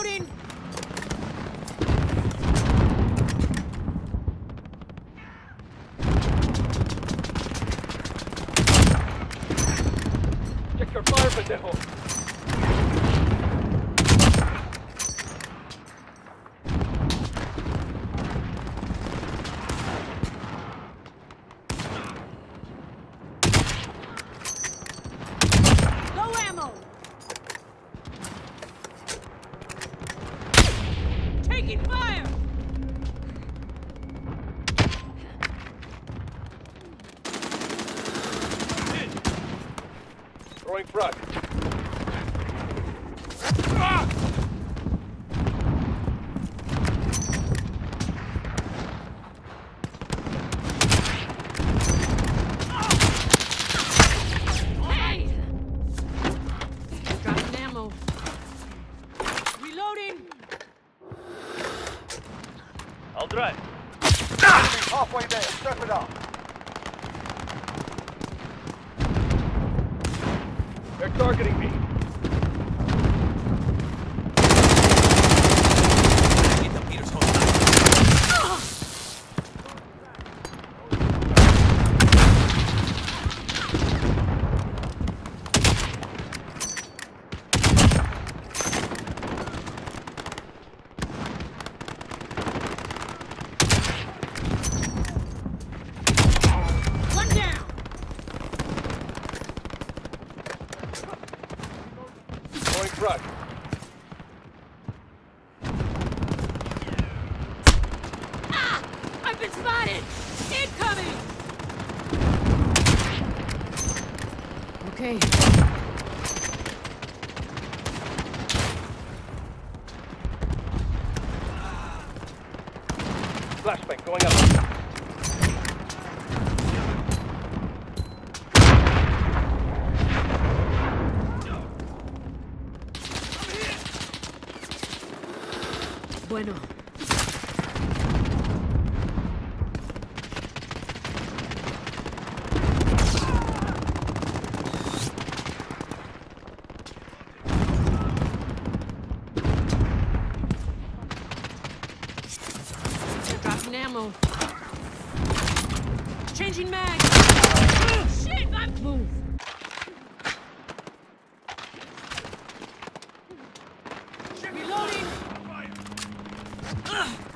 Reloading! Check your fire, pendejo. No ammo! Taking fire! Throwing frag. Hey! Dropping ammo. Reloading! I'll drive. Halfway there, step it up. They're targeting me. One down! Throwing frag. Ah! I've been spotted! Incoming! Okay. Flashbang going up. Bueno. Dropping ammo. Changing mag. Shit, I'm move. Reloading.